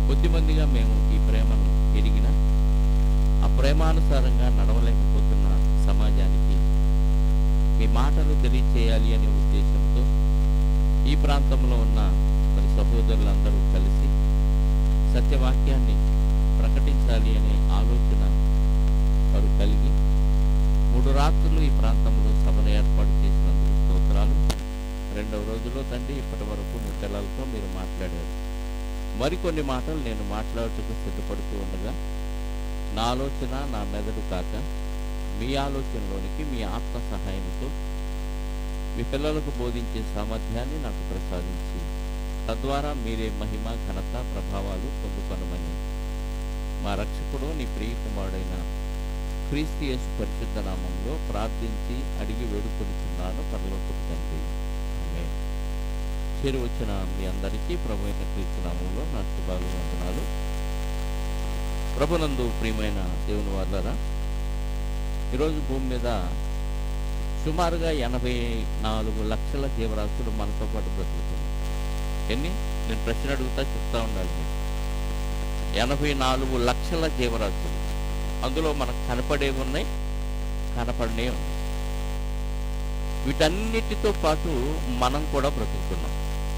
కొద్దిమందిగా మేము ఈ ప్రేమను ఎరిగిన ఆ ప్రేమానుసారంగా నడవలేకపోతున్న సమాజానికి మీ మాటలు తెలియచేయాలి అనే ఉద్దేశంతో ఈ ప్రాంతంలో ఉన్న మరి సహోదరులందరూ కలిసి సత్యవాక్యాన్ని ప్రకటించాలి అనే ఆలోచన వారు కలిగి 3 రాత్రులు ఈ ప్రాంతంలో సభను ఏర్పాటు చేసినందుకు స్తోత్రాలు. 2వ రోజులో తండ్రి ఇప్పటి వరకు మీ పిల్లలతో మీరు మాట్లాడారు. మరికొన్ని మాటలు నేను మాట్లాడుటకు సిద్ధపడుతూ ఉండగా నా ఆలోచన నా మెదడు కాక మీ ఆలోచనలోనికి మీ ఆత్మ సహాయంతో మీ పిల్లలకు బోధించే సామర్థ్యాన్ని నాకు ప్రసాదించి తద్వారా మీరే మహిమ ఘనత ప్రభావాలు పొందుకొనమని మా రక్షకుడు నీ ప్రియ కుమారుడైన క్రీస్తు యేసు పరిశుద్ధ నామంలో ప్రార్థించి అడిగి వేడుకొనుచున్నాను పరలోకపు తండ్రి. ఆమేన్. చేరి వచ్చిన మీ అందరికీ ప్రభు అయిన క్రీస్తు నామంలో నా శుభాలు వందనాలు. ప్రభునందు ప్రియమైన దేవుని వారులారా, ఈరోజు భూమి మీద సుమారుగా 84 లక్షల జీవరాశులు మనతో పాటు బ్రతుకుతుంది. ఎన్ని? నేను ప్రశ్న అడుగుతా చెప్తా ఉండాలి మీరు. 84 లక్షల జీవరాశులు. అందులో మనకు కనపడేవి ఉన్నాయి, కనపడనే ఉన్నాయి. వీటన్నిటితో పాటు మనం కూడా బ్రతుకుతున్నాం.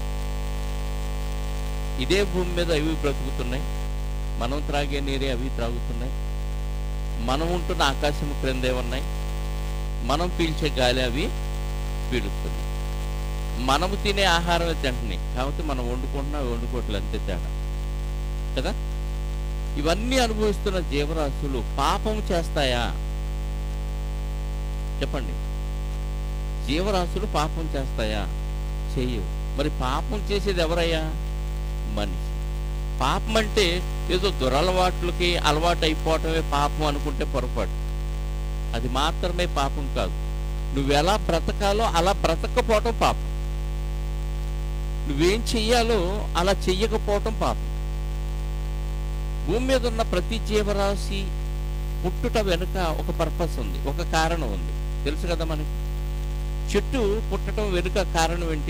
ఇదే భూమి మీద ఇవి బ్రతుకుతున్నాయి, మనం త్రాగే నీరే అవి త్రాగుతున్నాయి. మనం ఉంటున్న ఆకాశం క్రిందే ఉన్నాయి, మనం పీల్చే గాలి అవి పీలుస్తుంది. మనము తినే ఆహారమే తింటున్నాయి, కాబట్టి మనం వండుకుంటున్నా వండుకోవట్లేదు, అంతే తేడా కదా. ఇవన్నీ అనుభవిస్తున్న జీవరాశులు పాపం చేస్తాయా చెప్పండి? జీవరాశులు పాపం చేస్తాయా? చేయవు. మరి పాపం చేసేది ఎవరయ్యా? మనిషి. పాపం అంటే ఏదో దురలవాట్లకి అలవాటు అయిపోవటమే పాపం అనుకుంటే పొరపాటు. అది మాత్రమే పాపం కాదు. నువ్వెలా బ్రతకాలో అలా బ్రతకపోవటం పాపం. నువ్వేం చెయ్యాలో అలా చెయ్యకపోవటం పాపం. భూమి మీద ఉన్న ప్రతి జీవరాశి పుట్టుట వెనుక ఒక పర్పస్ ఉంది, ఒక కారణం ఉంది. తెలుసు కదా మనకి. చెట్టు పుట్టడం వెనుక కారణం ఏంటి?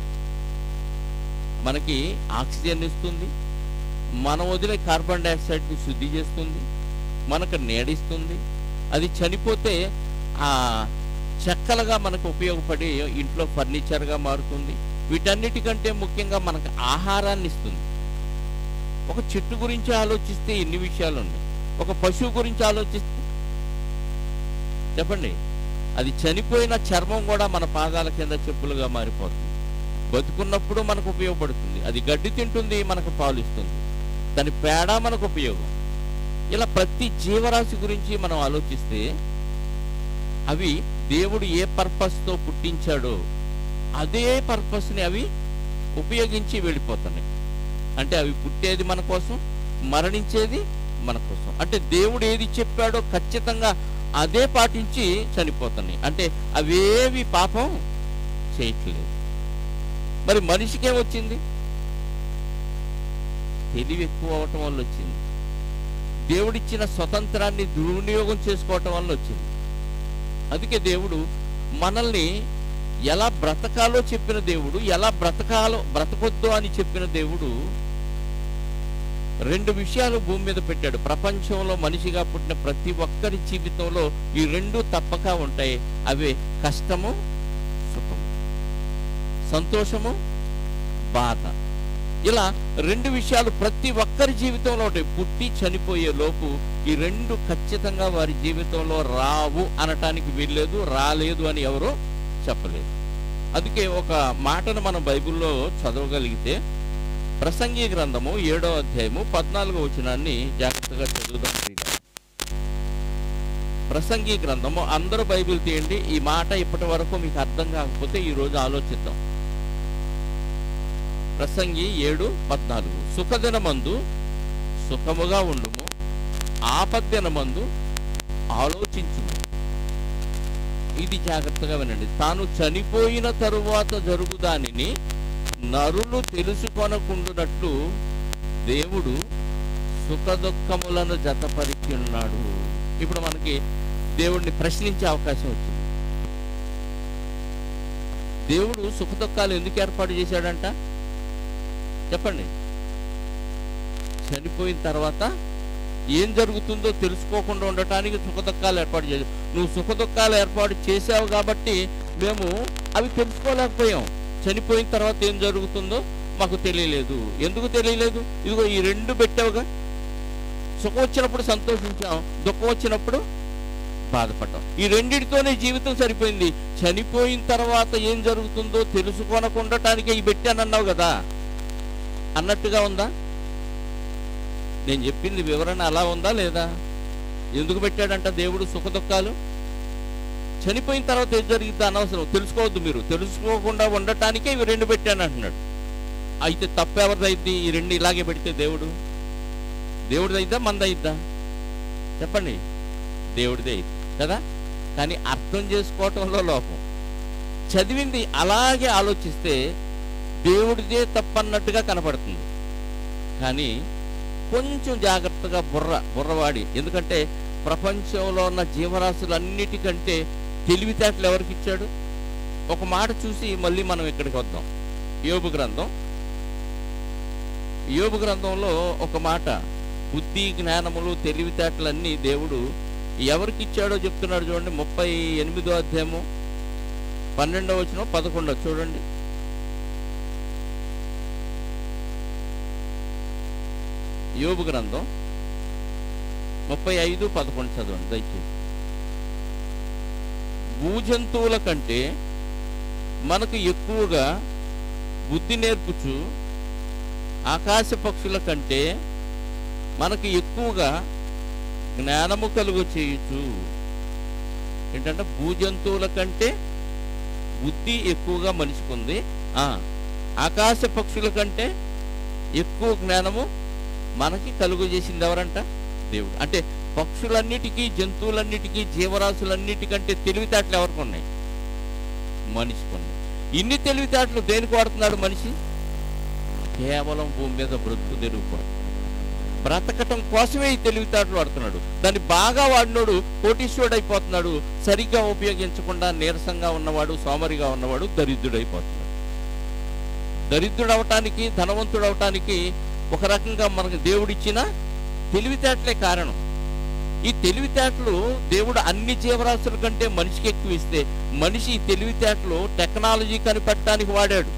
మనకి ఆక్సిజన్ ఇస్తుంది, మనం వదిలే కార్బన్ డైఆక్సైడ్ని శుద్ధి చేస్తుంది, మనకు నీడిస్తుంది. అది చనిపోతే ఆ చెక్కలుగా మనకు ఉపయోగపడి ఇంట్లో ఫర్నిచర్గా మారుతుంది. వీటన్నిటికంటే ముఖ్యంగా మనకు ఆహారాన్ని ఇస్తుంది. ఒక చెట్టు గురించి ఆలోచిస్తే ఎన్ని విషయాలు ఉన్నాయి. ఒక పశువు గురించి ఆలోచిస్తే చెప్పండి, అది చనిపోయిన చర్మం కూడా మన పాదాల కింద చెప్పులుగా మారిపోతుంది. బతుకున్నప్పుడు మనకు ఉపయోగపడుతుంది. అది గడ్డి తింటుంది, మనకు పాలు ఇస్తుంది. దాని పేడ మనకు ఉపయోగం. ఇలా ప్రతి జీవరాశి గురించి మనం ఆలోచిస్తే అవి దేవుడు ఏ పర్పస్తో పుట్టించాడో అదే పర్పస్ని అవి ఉపయోగించి వెళ్ళిపోతున్నాయి. అంటే అవి పుట్టేది మన కోసం, మరణించేది మన కోసం. అంటే దేవుడు ఏది చెప్పాడో ఖచ్చితంగా అదే పాటించి చనిపోతున్నాయి. అంటే అవేవి పాపం చేయట్లేదు. మరి మనిషికేమొచ్చింది? తెలివి ఎక్కువ అవటం వల్ల వచ్చింది. దేవుడిచ్చిన స్వతంత్రాన్ని దుర్వినియోగం చేసుకోవటం వల్ల వచ్చింది. అందుకే దేవుడు మనల్ని ఎలా బ్రతకాలో చెప్పిన దేవుడు, ఎలా బ్రతకొద్దు అని చెప్పిన దేవుడు 2 విషయాలు భూమి మీద పెట్టాడు. ప్రపంచంలో మనిషిగా పుట్టిన ప్రతి ఒక్కరి జీవితంలో ఈ 2 తప్పక ఉంటాయి. అవే కష్టము, సుఖము, సంతోషము, బాధ. ఇలా 2 విషయాలు ప్రతి ఒక్కరి జీవితంలో ఉంటాయి. పుట్టి చనిపోయే లోపు ఈ 2 ఖచ్చితంగా వారి జీవితంలో రావు అనటానికి వీల్లేదు, రాలేదు అని ఎవరు చెప్పలేదు. అందుకే ఒక మాటను మనం బైబిల్లో చదవగలిగితే ప్రసంగి గ్రంథము 7వ అధ్యాయము 14వ వచనాన్ని జాగ్రత్తగా చదువుదాం. ప్రసంగి గ్రంథము, అందరూ బైబిల్ తీయండి. ఈ మాట ఇప్పటి వరకు మీకు అర్థం కాకపోతే ఈరోజు ఆలోచిద్దాం. ప్రసంగి 7:14. సుఖదినమందు సుఖముగా ఉండుము, ఆపద్దినమందు ఆలోచించుము. ఇది జాగ్రత్తగా వినండి. తాను చనిపోయిన తరువాత జరుగు దానిని నరులు తెలుసుకొనకుండునట్లు దేవుడు సుఖ దుఃఖములను జతపరిచి ఉన్నాడు. ఇప్పుడు మనకి దేవుడిని ప్రశ్నించే అవకాశం వచ్చింది. దేవుడు సుఖ దుఃఖాలు ఎందుకు ఏర్పాటు చేశాడంట చెప్పండి? చనిపోయిన తర్వాత ఏం జరుగుతుందో తెలుసుకోకుండా ఉండటానికి సుఖదుఖాలు ఏర్పాటు చేయాలి. నువ్వు సుఖదుఖాలు ఏర్పాటు చేసావు కాబట్టి మేము అవి తెలుసుకోలేకపోయాం. చనిపోయిన తర్వాత ఏం జరుగుతుందో మాకు తెలియలేదు. ఎందుకు తెలియలేదు? ఇదిగో ఈ రెండు పెట్టావుగా. సుఖం వచ్చినప్పుడు సంతోషించాం, దుఃఖం వచ్చినప్పుడు బాధపడ్డాం. ఈ రెండిటితోనే జీవితం సరిపోయింది. చనిపోయిన తర్వాత ఏం జరుగుతుందో తెలుసుకోనకుండటానికే ఈ పెట్టానన్నావు కదా అన్నట్టుగా ఉందా? నేను చెప్పింది వివరణ అలా ఉందా లేదా? ఎందుకు పెట్టాడంట దేవుడు సుఖదుఖాలు? చనిపోయిన తర్వాత ఏం జరిగిద్దో అనవసరం, తెలుసుకోవద్దు. మీరు తెలుసుకోకుండా ఉండటానికే ఇవి రెండు పెట్టాను అంటున్నాడు. అయితే తప్పెవరిదైద్ది? ఈ రెండు ఇలాగే పెడితే దేవుడిదైద్దా మనదైద్దా? చెప్పండి. దేవుడిదే అయింది కదా. కానీ అర్థం చేసుకోవటంలో లోపం. చదివింది అలాగే ఆలోచిస్తే దేవుడిదే తప్పన్నట్టుగా కనపడుతుంది. కానీ కొంచెం జాగ్రత్తగా బుర్రవాడి, ఎందుకంటే ప్రపంచంలో ఉన్న జీవరాశులన్నిటికంటే తెలివితేటలు ఎవరికి ఇచ్చాడు? ఒక మాట చూసి మళ్ళీ మనం ఇక్కడికి వద్దాం. యోబు గ్రంథంలో ఒక మాట, బుద్ధి జ్ఞానములు తెలివితేటలన్నీ దేవుడు ఎవరికి ఇచ్చాడో చెప్తున్నాడు చూడండి. 38వ అధ్యాయము 12వ వచనం 11 చూడండి. యోబు గ్రంథం 35:11 చదవండి దయచేసి. భూజంతువుల కంటే మనకు ఎక్కువగా బుద్ధి నేర్పుచు, ఆకాశ పక్షుల కంటే మనకు ఎక్కువగా జ్ఞానము కలుగు చేయుచు. ఏంటంటే భూజంతువుల కంటే బుద్ధి ఎక్కువగా మనిషికుంది, ఆకాశ పక్షుల కంటే ఎక్కువ జ్ఞానము మనకి కలుగు చేసింది ఎవరంట? దేవుడు. అంటే పక్షులన్నిటికీ, జంతువులన్నిటికీ, జీవరాశులన్నిటికంటే తెలివితేటలు ఎవరికి ఉన్నాయి? మనిషికి ఉన్నాయి. ఇన్ని తెలివితేటలు దేనికి వాడుతున్నాడు మనిషి? కేవలం భూమి మీద బ్రతుకు తెరువు బ్రతకటం కోసమే ఈ తెలివితేటలు వాడుతున్నాడు. దాన్ని బాగా వాడినోడు కోటీశ్వరుడు అయిపోతున్నాడు. సరిగ్గా ఉపయోగించకుండా నీరసంగా ఉన్నవాడు, సోమరిగా ఉన్నవాడు దరిద్రుడైపోతున్నాడు. దరిద్రుడు అవటానికి, ధనవంతుడు అవటానికి ఒక రకంగా మనకు దేవుడిచ్చిన తెలివితేటలే కారణం. ఈ తెలివితేటలు దేవుడు అన్ని జీవరాశుల కంటే మనిషికి ఎక్కువ ఇస్తే, మనిషి ఈ తెలివితేటలు టెక్నాలజీ కనిపెట్టడానికి వాడాడు,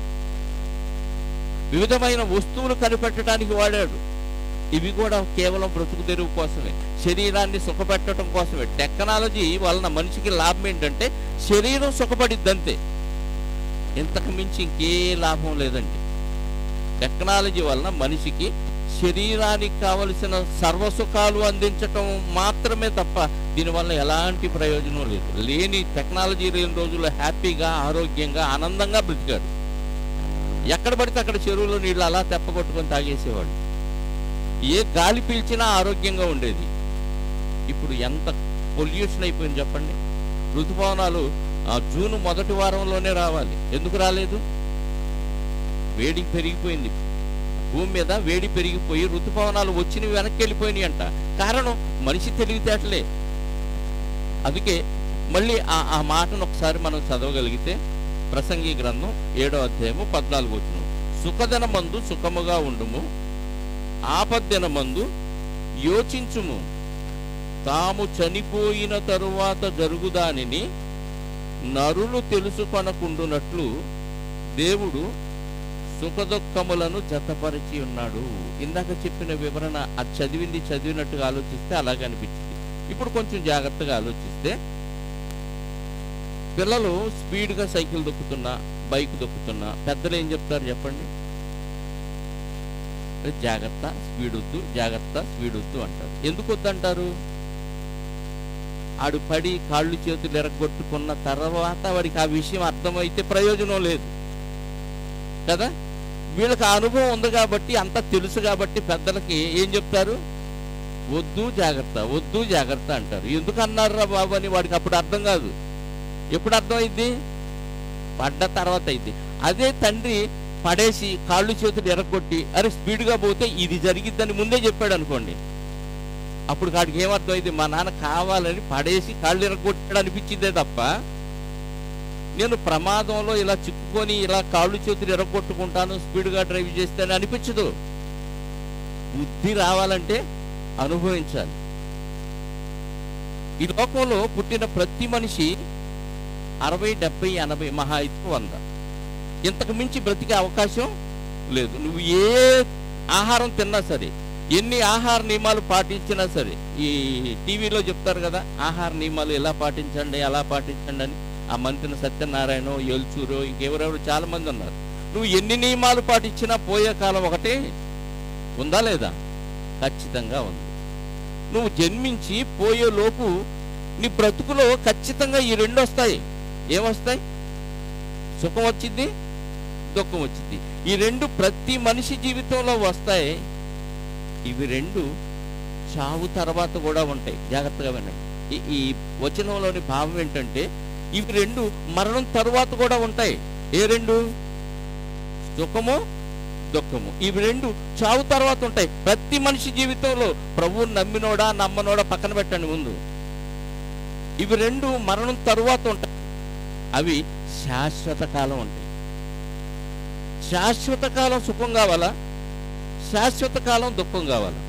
వివిధమైన వస్తువులు కనిపెట్టడానికి వాడాడు. ఇవి కూడా కేవలం బ్రతుకు తెరువు కోసమే, శరీరాన్ని సుఖపెట్టడం కోసమే. టెక్నాలజీ వలన మనిషికి లాభం ఏంటంటే శరీరం సుఖపడిద్దంతే, ఇంతకు మించి ఇంకే లాభం లేదండి. టెక్నాలజీ వలన మనిషికి శరీరానికి కావలసిన సర్వసుఖాలు అందించటం మాత్రమే తప్ప దీనివల్ల ఎలాంటి ప్రయోజనం లేదు. టెక్నాలజీ లేని రోజుల్లో హ్యాపీగా, ఆరోగ్యంగా, ఆనందంగా బ్రతికాడు. ఎక్కడ పడితే అక్కడ చెరువులో నీళ్ళు అలా తెప్పగొట్టుకొని తాగేసేవాడు. ఏ గాలి పీల్చినా ఆరోగ్యంగా ఉండేది. ఇప్పుడు ఎంత పొల్యూషన్ అయిపోయింది చెప్పండి. ఋతుపవనాలు జూన్ మొదటి వారంలోనే రావాలి, ఎందుకు రాలేదు? వేడి పెరిగిపోయింది, భూమి మీద వేడి పెరిగిపోయి ఋతుపవనాలు వచ్చినవి వెనక్కి వెళ్ళిపోయినాయి అంట. కారణం మనిషి తెలివితేటలే. అందుకే మళ్ళీ ఆ మాటను ఒకసారి మనం చదవగలిగితే, ప్రసంగి గ్రంథం 7వ అధ్యాయము 14వ వచనం, సుఖదినమందు సుఖముగా ఉండుము, ఆపద్దినమందు యోచించుము, తాము చనిపోయిన తరువాత జరుగుదానిని నరులు తెలుసుకొనకుండునట్లు దేవుడు సుఖదుఖములను జతపరిచి ఉన్నాడు. ఇందాక చెప్పిన వివరణ అది చదివినట్టుగా ఆలోచిస్తే అలాగే అనిపించింది. ఇప్పుడు కొంచెం జాగ్రత్తగా ఆలోచిస్తే, పిల్లలు స్పీడ్గా సైకిల్ దొక్కుతున్నా, బైక్ దొక్కుతున్నా, పెద్దలు ఏం చెప్తారు చెప్పండి? జాగ్రత్త, స్పీడ్ వద్దు, జాగ్రత్త, స్పీడ్ వద్దు అంటారు. ఎందుకు వద్దంటారు? ఆడు పడి కాళ్ళు చేతులు ఎరగొట్టుకున్న తర్వాత వాడికి ఆ విషయం అర్థమైతే ప్రయోజనం లేదు కదా. వీళ్ళకి ఆ అనుభవం ఉంది కాబట్టి, అంతా తెలుసు కాబట్టి పెద్దలకి ఏం చెప్తారు? వద్దు జాగ్రత్త, వద్దు జాగ్రత్త అంటారు. ఎందుకు అన్నారా బాబు అని వాడికి అప్పుడు అర్థం కాదు. ఎప్పుడు అర్థమైంది? పడ్డ తర్వాత అయింది. అదే తండ్రి పడేసి కాళ్ళు చేతులు ఎరగొట్టి అరే స్పీడ్గా పోతే ఇది జరిగిద్దని ముందే చెప్పాడు అనుకోండి, అప్పుడు కాడికి ఏమర్థమైంది? మా నాన్న కావాలని పడేసి కాళ్ళు ఎరగొట్టాడు అనిపించిందే తప్ప నేను ప్రమాదంలో ఇలా చిక్కుకొని ఇలా కాళ్ళు చేతులు ఎరగొట్టుకుంటాను, స్పీడ్గా డ్రైవ్ చేస్తాను అనిపించదు. బుద్ధి రావాలంటే అనుభవించాలి. ఈ లోకంలో పుట్టిన ప్రతి మనిషి 60, 70, 80 మహా అయితే 100, ఇంతకు మించి బ్రతికే అవకాశం లేదు. నువ్వు ఏ ఆహారం తిన్నా సరే, ఎన్ని ఆహార నియమాలు పాటించినా సరే, ఈ టీవీలో చెప్తారు కదా ఆహార నియమాలు ఎలా పాటించండి అలా పాటించండి అని, ఆ మంత్రిని సత్యనారాయణ, ఎల్చూరు, ఇంకెవరెవరు చాలా మంది ఉన్నారు. నువ్వు ఎన్ని నియమాలు పాటించినా పోయే కాలం ఒకటి ఉందా లేదా? ఖచ్చితంగా ఉంది. నువ్వు జన్మించి పోయే లోపు నీ బ్రతుకులో ఖచ్చితంగా ఈ రెండు వస్తాయి. ఏమొస్తాయి? సుఖం వచ్చింది, దుఃఖం వచ్చింది. ఈ రెండు ప్రతి మనిషి జీవితంలో వస్తాయి. ఇవి రెండు చావు తర్వాత కూడా ఉంటాయి. జాగ్రత్తగా వినండి. ఈ వచనంలోని భావం ఏంటంటే ఇవి రెండు మరణం తరువాత కూడా ఉంటాయి. ఏ రెండు? సుఖము, దుఃఖము. ఇవి రెండు చావు తర్వాత ఉంటాయి ప్రతి మనిషి జీవితంలో. ప్రభువుని నమ్మినోడా నమ్మనోడా పక్కన పెట్టండి ముందు. ఇవి రెండు మరణం తరువాత ఉంటాయి. అవి శాశ్వత కాలం ఉంటాయి. శాశ్వత కాలం సుఖం కావాలా? శాశ్వత కాలం దుఃఖం కావాలా?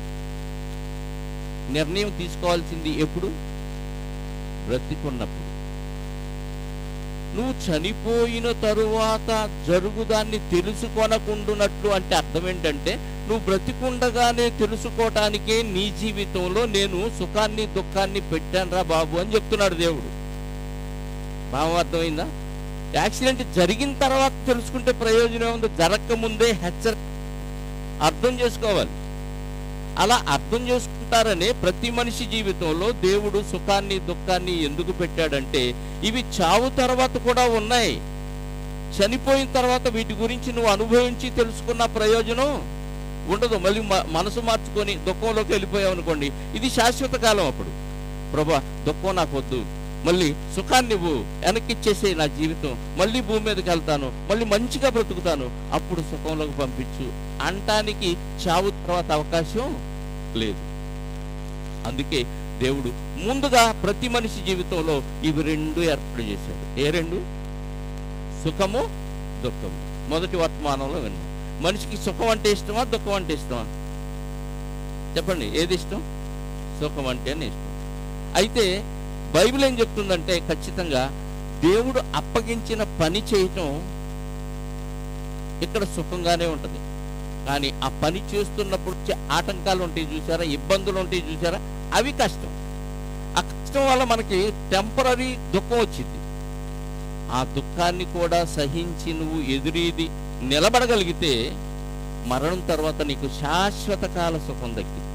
నిర్ణయం తీసుకోవాల్సింది ఎప్పుడు? బ్రతికున్నప్పుడు. నువ్వు చనిపోయిన తరువాత జరుగుదాన్ని తెలుసుకొనకుండునట్లు అంటే అర్థం ఏంటంటే నువ్వు బ్రతికుండగానే తెలుసుకోవటానికే నీ జీవితంలో నేను సుఖాన్ని దుఃఖాన్ని పెట్టానురా బాబు అని చెప్తున్నాడు దేవుడు. భావం అర్థమైందా? యాక్సిడెంట్ జరిగిన తర్వాత తెలుసుకుంటే ప్రయోజనం ఉంది, జరగకముందే అర్థం చేసుకోవాలి. అలా అర్థం చేసుకుంటారనే ప్రతి మనిషి జీవితంలో దేవుడు సుఖాన్ని దుఃఖాన్ని ఎందుకు పెట్టాడంటే ఇవి చావు తర్వాత కూడా ఉన్నాయి. చనిపోయిన తర్వాత వీటి గురించి నువ్వు అనుభవించి తెలుసుకున్న ప్రయోజనం ఉండదు. మళ్ళీ మనసు మార్చుకొని దుఃఖంలోకి వెళ్ళిపోయావు అనుకోండి, ఇది శాశ్వత కాలం. అప్పుడు ప్రభా దుఃఖం నాకు వద్దు, మళ్ళీ సుఖాన్ని నువ్వు వెనక్కిచ్చేసే నా జీవితం, మళ్ళీ భూమి మీదకి వెళ్తాను, మళ్ళీ మంచిగా బ్రతుకుతాను, అప్పుడు సుఖంలోకి పంపించు అంటానికి చావు తర్వాత అవకాశం లేదు. అందుకే దేవుడు ముందుగా ప్రతి మనిషి జీవితంలో ఇవి రెండు ఏర్పాటు చేశాడు. ఏ రెండు? సుఖము, దుఃఖము. మొదటి వర్తమానంలో విన్నాం. మనిషికి సుఖం అంటే ఇష్టమా, దుఃఖం అంటే ఇష్టమా? చెప్పండి, ఏది ఇష్టం? సుఖం అంటేనే ఇష్టం. అయితే బైబిల్ ఏం చెప్తుందంటే ఖచ్చితంగా దేవుడు అప్పగించిన పని చేయటం ఇక్కడ సుఖంగానే ఉంటుంది. కానీ ఆ పని చేస్తున్నప్పుడు ఆటంకాలు ఉంటాయి చూసారా, ఇబ్బందులు ఉంటాయి చూసారా, అవి కష్టం. ఆ కష్టం వల్ల మనకి టెంపరరీ దుఃఖం వచ్చింది. ఆ దుఃఖాన్ని కూడా సహించి నువ్వు ఎదురీది నిలబడగలిగితే మరణం తర్వాత నీకు శాశ్వత కాల సుఖం దక్కింది.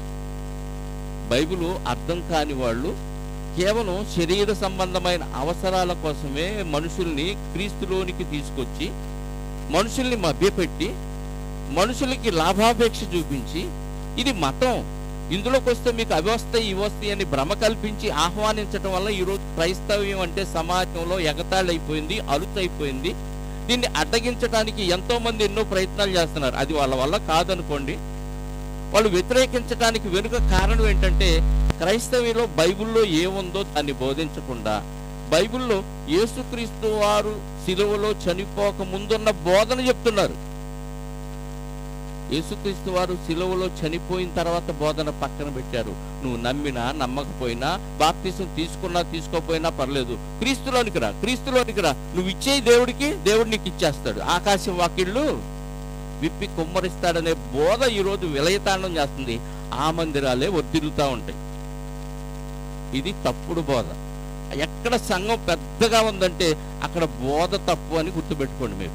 బైబిల్ అర్థం కాని వాళ్ళు కేవలం శరీర సంబంధమైన అవసరాల కోసమే మనుషుల్ని క్రీస్తులోనికి తీసుకొచ్చి మనుషుల్ని మభ్యపెట్టి మనుషులకి లాభాపేక్ష చూపించి ఇది మతం, ఇందులోకి వస్తే మీకు అవి వస్తాయి ఇవి వస్తాయి అని భ్రమ కల్పించి ఆహ్వానించడం వల్ల ఈరోజు క్రైస్తవ్యం అంటే సమాజంలో ఎగతాళి అయిపోయింది, అలుసైపోయింది. దీన్ని అడ్డగించడానికి ఎంతో మంది ఎన్నో ప్రయత్నాలు చేస్తున్నారు. అది వాళ్ళ వల్ల కాదనుకోండి. వాళ్ళు వ్యతిరేకించడానికి వెనుక కారణం ఏంటంటే క్రైస్తవ్యంలో బైబిల్లో ఏముందో దాన్ని బోధించకుండా బైబిల్లో యేసుక్రీస్తు వారు సిలువలో చనిపోక ముందున్న బోధన చెప్తున్నారు. యేసుక్రీస్తు వారు సిలువలో చనిపోయిన తర్వాత బోధన పక్కన పెట్టారు. నువ్వు నమ్మినా నమ్మకపోయినా, బాప్తిసం తీసుకున్నా తీసుకోపోయినా పర్లేదు, క్రీస్తులోనికి రా, క్రీస్తులోనికి రా, నువ్వు ఇచ్చే దేవుడికి దేవుడు నీకు ఇచ్చేస్తాడు, ఆకాశం వాకిళ్ళు విప్పి కుమ్మరిస్తాడనే బోధ ఈరోజు విలయతాండం చేస్తుంది. ఆ మందిరాలే వర్ధిల్లుతూ ఉంటాయి. ఇది తప్పుడు బోధ. ఎక్కడ సంఘం పెద్దగా ఉందంటే అక్కడ బోధ తప్పు అని గుర్తుపెట్టుకోండి. మీరు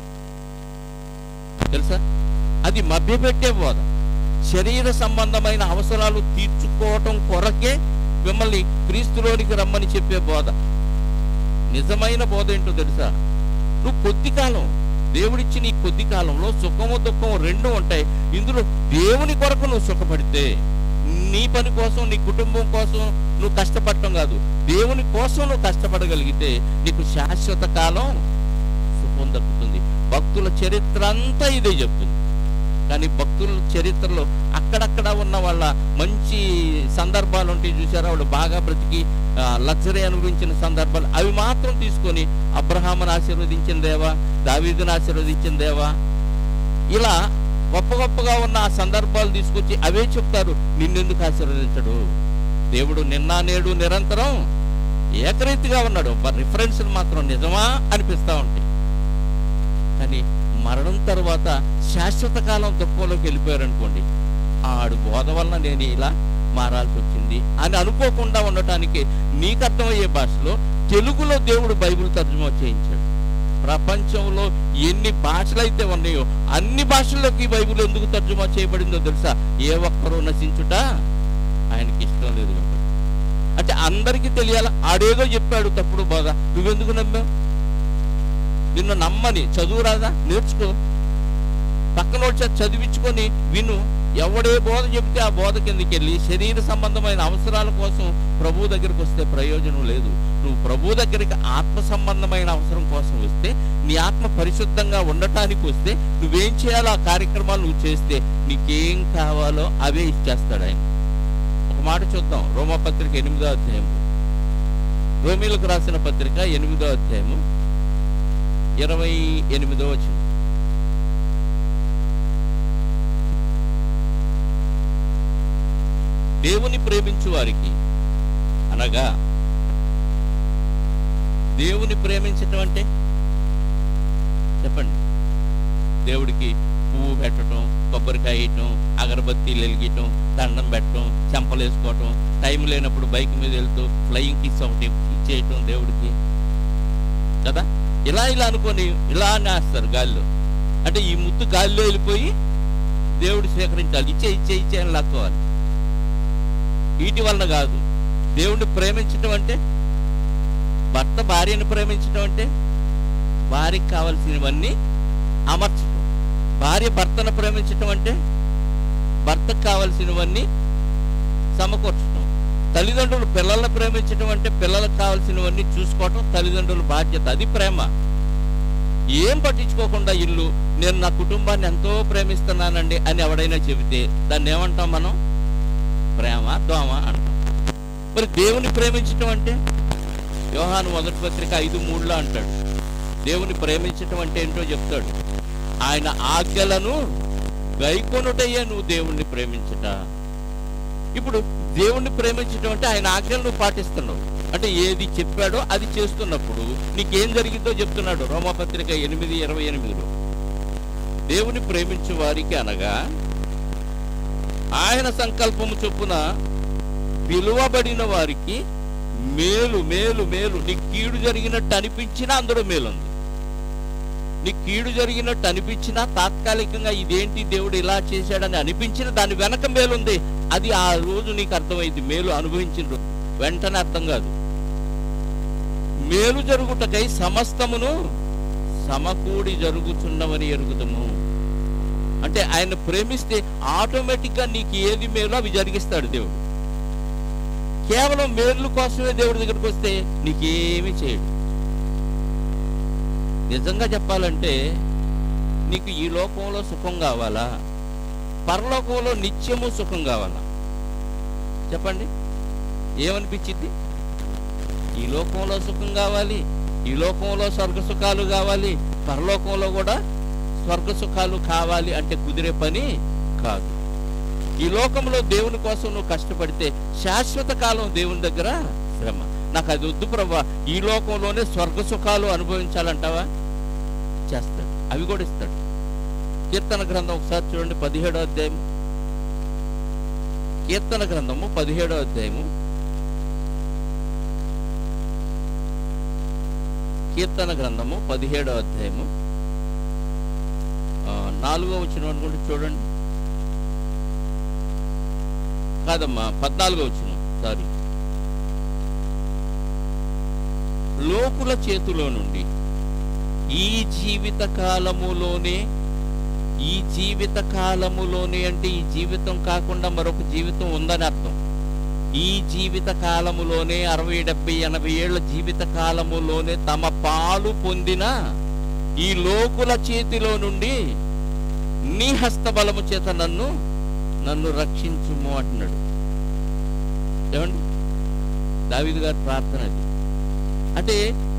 తెలుసా, అది మభ్యపెట్టే బోధ. శరీర సంబంధమైన అవసరాలు తీర్చుకోవటం కొరకే మిమ్మల్ని క్రీస్తులోనికి రమ్మని చెప్పే బోధ. నిజమైన బోధ ఏంటో తెలుసా? నువ్వు కొద్ది కాలం దేవుడిచ్చి నీ కొద్ది కాలంలో సుఖము దుఃఖము రెండు ఉంటాయి. ఇందులో దేవుని కొరకు నువ్వు సుఖపడితే, నీ పని కోసం నీ కుటుంబం కోసం నువ్వు కష్టపడటం కాదు, దేవుని కోసం నువ్వు కష్టపడగలిగితే నీకు శాశ్వత కాలం సుఖం దక్కుతుంది. భక్తుల చరిత్ర అంతా ఇదే చెప్తుంది. కానీ భక్తుల చరిత్రలో అక్కడక్కడ ఉన్న వాళ్ళ మంచి సందర్భాలు ఉంటాయి చూసారా, వాళ్ళు బాగా బ్రతికి లగ్జరీ అనుభవించిన సందర్భాలు అవి మాత్రం తీసుకొని అబ్రహామును ఆశీర్వదించిన దేవా, దావీదును ఆశీర్వదించిన దేవా, ఇలా గొప్ప గొప్పగా ఉన్న ఆ సందర్భాలు తీసుకొచ్చి అవే చెప్తారు. నిన్నెందుకు ఆశీర్వదించడు? దేవుడు నిన్న నేడు నిరంతరం ఏకరీతిగా ఉన్నాడు. రిఫరెన్స్లు మాత్రం నిజమా అనిపిస్తూ ఉంటాయి. కానీ మరణం తర్వాత శాశ్వత కాలం దుఃఖంలోకి వెళ్ళిపోయారనుకోండి, ఆడు బోధ వలన నేను ఇలా మారాల్సి వచ్చింది అని అనుకోకుండా ఉండటానికి నీకు అర్థమయ్యే భాషలో తెలుగులో దేవుడు బైబిల్ తర్జుమా చేయించాడు. ప్రపంచంలో ఎన్ని భాషలైతే ఉన్నాయో అన్ని భాషల్లోకి బైబిల్ ఎందుకు తర్జుమా చేయబడిందో తెలుసా? ఏ ఒక్కరూ నశించుట ఆయనకి ఇష్టం లేదు కాబట్టి. అంటే అందరికీ తెలియాల. ఆడేదో చెప్పాడు తప్పుడు బోధ, నువ్వెందుకు నమ్మావు? నిన్ను నమ్మని చదువు రాదా? నేర్చుకో. పక్కనోడి చేత చదివించుకొని విను. ఎవడే బోధ చెబితే ఆ బోధ కిందకి వెళ్ళి శరీర సంబంధమైన అవసరాల కోసం ప్రభు దగ్గరికి వస్తే ప్రయోజనం లేదు. నువ్వు ప్రభు దగ్గరికి ఆత్మ సంబంధమైన అవసరం కోసం వస్తే, నీ ఆత్మ పరిశుద్ధంగా ఉండటానికి వస్తే నువ్వేం చేయాలో ఆ కార్యక్రమాలు నువ్వు చేస్తే నీకేం కావాలో అవే ఇచ్చేస్తాడు ఆయన. ఒక మాట చూద్దాం. రోమాపత్రిక 8వ అధ్యాయం, రోమీలకు రాసిన పత్రిక 8వ అధ్యాయము 28వ వచనం. దేవుని ప్రేమించు వారికి అనగా, దేవుని ప్రేమించటం అంటే చెప్పండి. దేవుడికి పువ్వు పెట్టడం, కొబ్బరికాయ వేయటం, అగరబత్తీలు వెలిగించటం, దండం పెట్టడం, చెంపలు వేసుకోవటం, టైం లేనప్పుడు బైక్ మీద వెళ్తూ ఫ్లయింగ్ కిస్ ఒకటి ఇచ్చేయటం దేవుడికి కదా. ఇలా అనుకొని ఇలా నేస్తారు గాల్లో. అంటే ఈ ముత్తు గాల్లో వెళ్ళిపోయి దేవుడు స్వీకరించాలి. ఇచ్చే అని లాక్కోవాలి. వీటి వలన కాదు. దేవుణ్ణి ప్రేమించటం అంటే, భర్త భార్యను ప్రేమించటం అంటే భార్యకి కావాల్సినవన్నీ అమర్చటం. భార్య భర్తను ప్రేమించటం అంటే భర్తకు కావాల్సినవన్నీ సమకూర్చటం. తల్లిదండ్రులు పిల్లల్ని ప్రేమించటం అంటే పిల్లలకు కావాల్సినవన్నీ చూసుకోవటం తల్లిదండ్రుల బాధ్యత. అది ప్రేమ. ఏం పట్టించుకోకుండా ఇల్లు, నేను నా కుటుంబాన్ని ఎంతో ప్రేమిస్తున్నానండి అని ఎవడైనా చెబితే దాన్ని ఏమంటాం మనం? ప్రేమ దోమ అంటాం. మరి దేవుని ప్రేమించటం అంటే యోహాను 1వ పత్రిక 5:3 అంటాడు. దేవుని ప్రేమించటం అంటే ఏంటో చెప్తాడు. ఆయన ఆజ్ఞలను గైకొనుటయ్యే నువ్వు దేవుణ్ణి ప్రేమించట. ఇప్పుడు దేవుణ్ణి ప్రేమించటం అంటే ఆయన ఆజ్ఞలను పాటిస్తున్నావు. అంటే ఏది చెప్పాడో అది చేస్తున్నప్పుడు నీకేం జరిగిందో చెప్తున్నాడు. రోమాపత్రిక 8:28లో దేవుని ప్రేమించు వారికి అనగా ఆయన సంకల్పము చొప్పున పిలువబడిన వారికి మేలు మేలు మేలు. నీకు కీడు జరిగినట్టు అనిపించినా అందులో మేలుంది. నీకు కీడు జరిగినట్టు అనిపించినా, తాత్కాలికంగా ఇదేంటి దేవుడు ఇలా చేశాడని అనిపించిన దాని వెనక మేలుంది. అది ఆ రోజు నీకు అర్థమైంది. మేలు అనుభవించిన వెంటనే అర్థం కాదు. మేలు జరుగుటకై సమస్తమును సమకూడి జరుగుతున్నవని ఎరుగుదము. అంటే ఆయన ప్రేమిస్తే ఆటోమేటిక్ గా నీకు ఏది మేలో అవి జరిగిస్తాడు దేవుడు. కేవలం మేలు కోసమే దేవుడి దగ్గరికి వస్తే నీకేమీ చేయడు. నిజంగా చెప్పాలంటే నీకు ఈ లోకంలో సుఖం కావాలా, పరలోకంలో నిత్యము సుఖం కావాలా? చెప్పండి, ఏమనిపించింది? ఈ లోకంలో సుఖం కావాలి, ఈ లోకంలో స్వర్గ సుఖాలు కావాలి, పరలోకంలో కూడా స్వర్గ సుఖాలు కావాలి అంటే కుదిరే పని కాదు. ఈ లోకంలో దేవుని కోసం నువ్వు కష్టపడితే శాశ్వత కాలం దేవుని దగ్గర శ్రమ. నాకు అది వద్దు ప్రభా, ఈ లోకంలోనే స్వర్గ సుఖాలు అనుభవించాలంటావా? చేస్తాడు, అవి కూడా ఇస్తాడు. కీర్తన గ్రంథం ఒకసారి చూడండి, 17వ అధ్యాయం. కీర్తన గ్రంథము 17వ అధ్యాయము. కీర్తన గ్రంథము 17వ అధ్యాయము 4వ వచనం అనుకుంటే చూడండి. కాదమ్మా, 14వ వచనం. సారీ. లోకుల చేతిలో నుండి ఈ జీవిత కాలములోనే అంటే ఈ జీవితం కాకుండా మరొక జీవితం ఉందని అర్థం. ఈ జీవిత కాలములోనే 60, 70, 80 ఏళ్ల జీవిత కాలములోనే తమ పాలు పొందిన ఈ లోకుల చేతిలో నుండి నీ హస్తబలము చేత నన్ను రక్షించుము అంటున్నాడు. ఏమండి, దావీదు గారి ప్రార్థన అది. అంటే